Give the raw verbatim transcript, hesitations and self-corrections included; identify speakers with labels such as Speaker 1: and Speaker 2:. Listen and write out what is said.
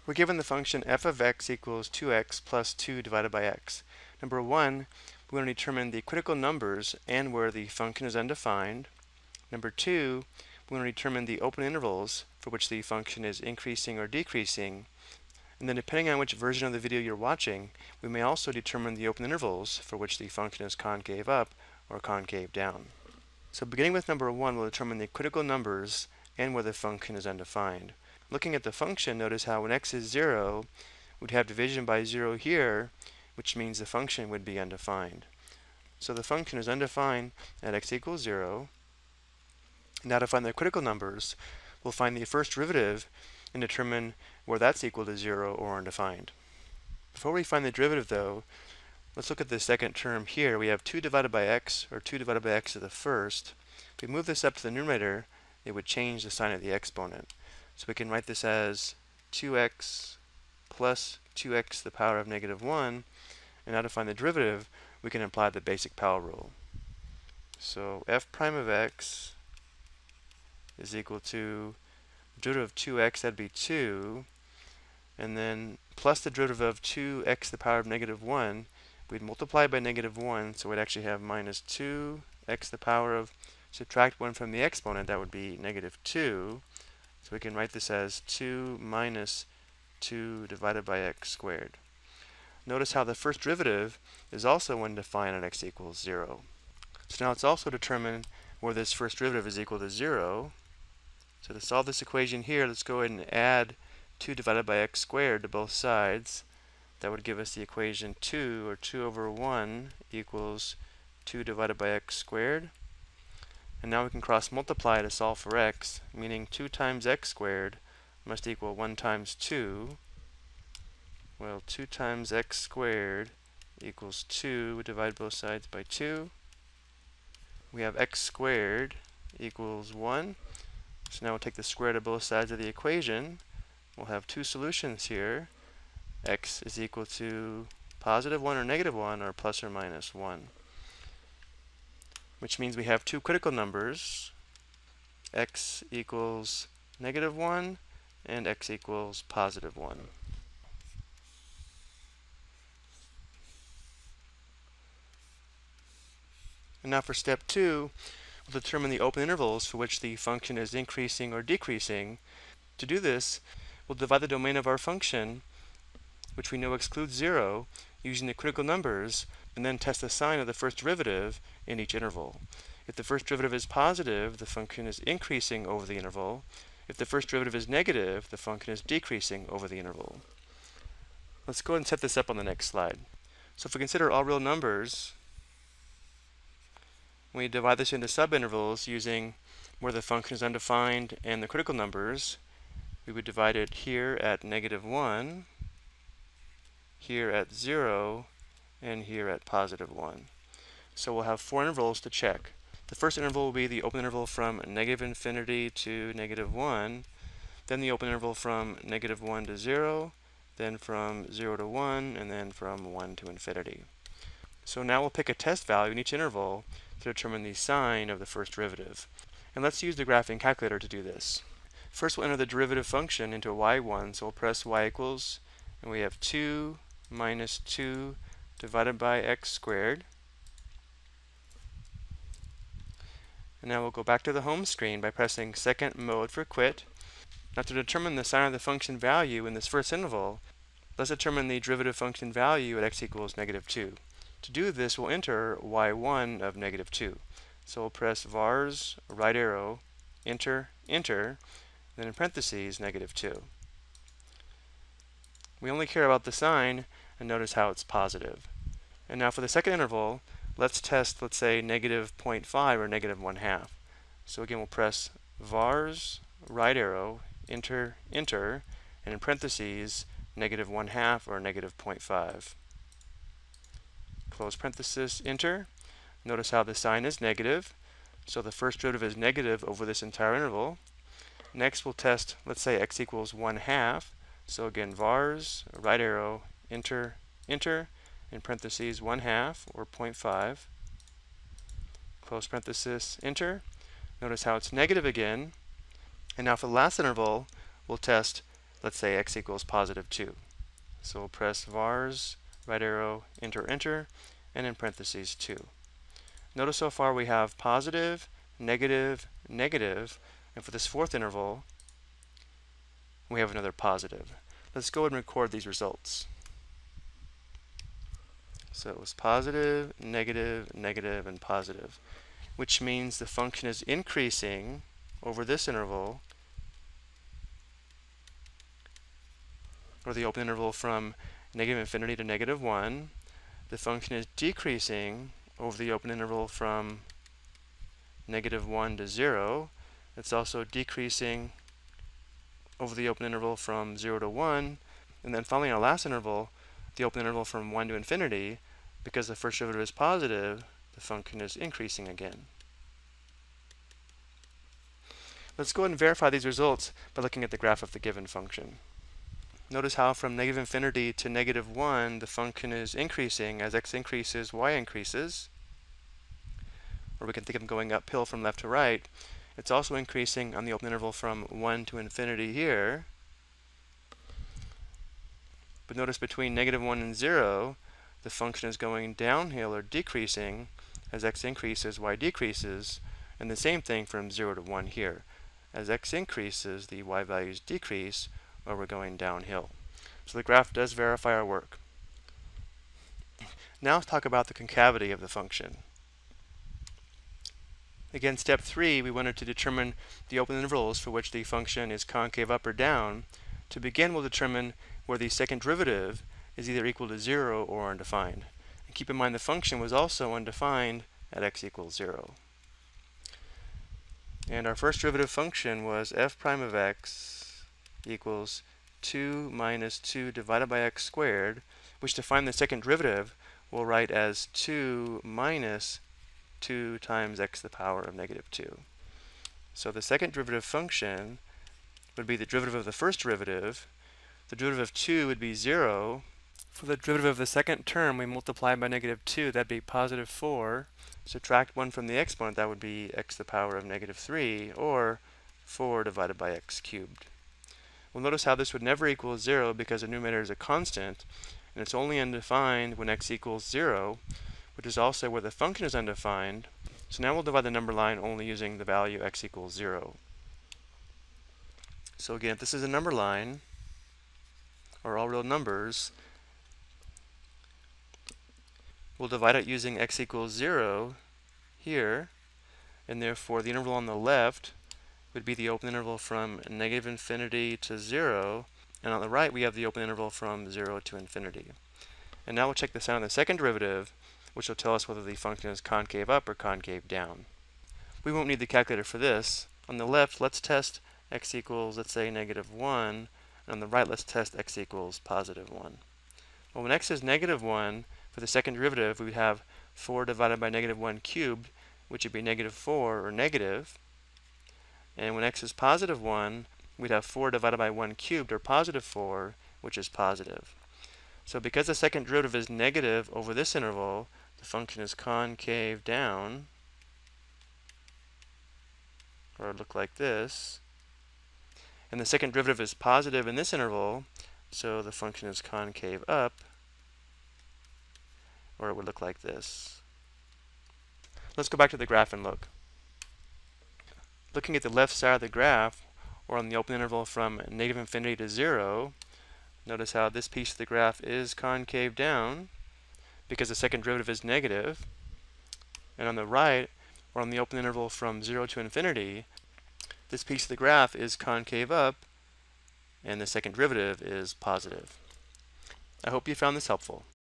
Speaker 1: We're given the function f of x equals two x plus two divided by x. Number one, we want to determine the critical numbers and where the function is undefined. Number two, we want to determine the open intervals for which the function is increasing or decreasing. And then depending on which version of the video you're watching, we may also determine the open intervals for which the function is concave up or concave down. So beginning with number one, we'll determine the critical numbers and where the function is undefined. Looking at the function, notice how when x is zero, we'd have division by zero here, which means the function would be undefined. So the function is undefined at x equals zero. Now to find the critical numbers, we'll find the first derivative and determine where that's equal to zero or undefined. Before we find the derivative though, let's look at the second term here. We have two divided by x, or two divided by x to the first. If we move this up to the numerator, it would change the sign of the exponent. So we can write this as two x plus two x to the power of negative one. And now to find the derivative, we can apply the basic power rule. So f prime of x is equal to the derivative of two x, that'd be two. And then plus the derivative of two x to the power of negative one. We'd multiply by negative one, so we'd actually have minus two x to the power of, subtract one from the exponent, that would be negative two. So we can write this as two minus two divided by x squared. Notice how the first derivative is also undefined at x equals zero. So now let's also determine where this first derivative is equal to zero. So to solve this equation here, let's go ahead and add two divided by x squared to both sides. That would give us the equation two, or two over one, equals two divided by x squared. And now we can cross multiply to solve for x, meaning two times x squared must equal one times two. Well, two times x squared equals two. We divide both sides by two. We have x squared equals one. So now we'll take the square root of both sides of the equation. We'll have two solutions here. X is equal to positive one or negative one, or plus or minus one. Which means we have two critical numbers, x equals negative one and x equals positive one. And now for step two, we'll determine the open intervals for which the function is increasing or decreasing. To do this, we'll divide the domain of our function, which we know excludes zero, using the critical numbers, and then test the sign of the first derivative in each interval. If the first derivative is positive, the function is increasing over the interval. If the first derivative is negative, the function is decreasing over the interval. Let's go ahead and set this up on the next slide. So if we consider all real numbers, we divide this into subintervals using where the function is undefined and the critical numbers. We would divide it here at negative one, here at zero, and here at positive one. So we'll have four intervals to check. The first interval will be the open interval from negative infinity to negative one, then the open interval from negative one to zero, then from zero to one, and then from one to infinity. So now we'll pick a test value in each interval to determine the sign of the first derivative. And let's use the graphing calculator to do this. First we'll enter the derivative function into y one, so we'll press y equals, and we have two minus two divided by x squared. And now we'll go back to the home screen by pressing second mode for quit. Now to determine the sign of the function value in this first interval, let's determine the derivative function value at x equals negative two. To do this, we'll enter y one of negative two. So we'll press vars, right arrow, enter, enter, then in parentheses, negative two. We only care about the sign, and notice how it's positive. And now for the second interval, let's test, let's say, negative zero point five or negative one half. So again, we'll press vars, right arrow, enter, enter, and in parentheses, negative one half or negative zero point five. Close parenthesis, enter. Notice how the sign is negative. So the first derivative is negative over this entire interval. Next, we'll test, let's say, x equals one half. So again, vars, right arrow, enter, enter, in parentheses, one half, or zero point five. Close parenthesis, enter. Notice how it's negative again. And now for the last interval, we'll test let's say x equals positive two. So we'll press vars, right arrow, enter, enter, and in parentheses two. Notice so far we have positive, negative, negative, and for this fourth interval, we have another positive. Let's go ahead and record these results. So it was positive, negative, negative, and positive, which means the function is increasing over this interval, or the open interval from negative infinity to negative one. The function is decreasing over the open interval from negative one to zero. It's also decreasing over the open interval from zero to one. And then finally, our last interval, the open interval from one to infinity, because the first derivative is positive, the function is increasing again. Let's go ahead and verify these results by looking at the graph of the given function. Notice how from negative infinity to negative one, the function is increasing. As x increases, y increases. Or we can think of going uphill from left to right. It's also increasing on the open interval from one to infinity here. But notice between negative one and zero, the function is going downhill or decreasing. As x increases, y decreases. And the same thing from zero to one here. As x increases, the y values decrease, or we're going downhill. So the graph does verify our work. Now let's talk about the concavity of the function. Again, step three, we wanted to determine the open intervals for which the function is concave up or down. To begin, we'll determine where the second derivative is either equal to zero or undefined. And keep in mind the function was also undefined at x equals zero. And our first derivative function was f prime of x equals two minus two divided by x squared, which to find the second derivative we'll write as two minus two times x to the power of negative two. So the second derivative function would be the derivative of the first derivative. The derivative of two would be zero. For the derivative of the second term, we multiply by negative two. That'd be positive four. Subtract one from the exponent, that would be x to the power of negative three, or four divided by x cubed. Well, notice how this would never equal zero because the numerator is a constant, and it's only undefined when x equals zero, which is also where the function is undefined. So now we'll divide the number line only using the value x equals zero. So again, if this is a number line, or all real numbers, we'll divide it using x equals zero here, and therefore the interval on the left would be the open interval from negative infinity to zero, and on the right we have the open interval from zero to infinity. And now we'll check the sign of the second derivative, which will tell us whether the function is concave up or concave down. We won't need the calculator for this. On the left, let's test x equals, let's say, negative one, and on the right, let's test x equals positive one. Well, when x is negative one, for the second derivative, we would have four divided by negative one cubed, which would be negative four, or negative. And when x is positive one, we'd have four divided by one cubed, or positive four, which is positive. So because the second derivative is negative over this interval, the function is concave down, or it would look like this. And the second derivative is positive in this interval, so the function is concave up, or it would look like this. Let's go back to the graph and look. Looking at the left side of the graph, or on the open interval from negative infinity to zero, notice how this piece of the graph is concave down because the second derivative is negative. And on the right, or on the open interval from zero to infinity, this piece of the graph is concave up and the second derivative is positive. I hope you found this helpful.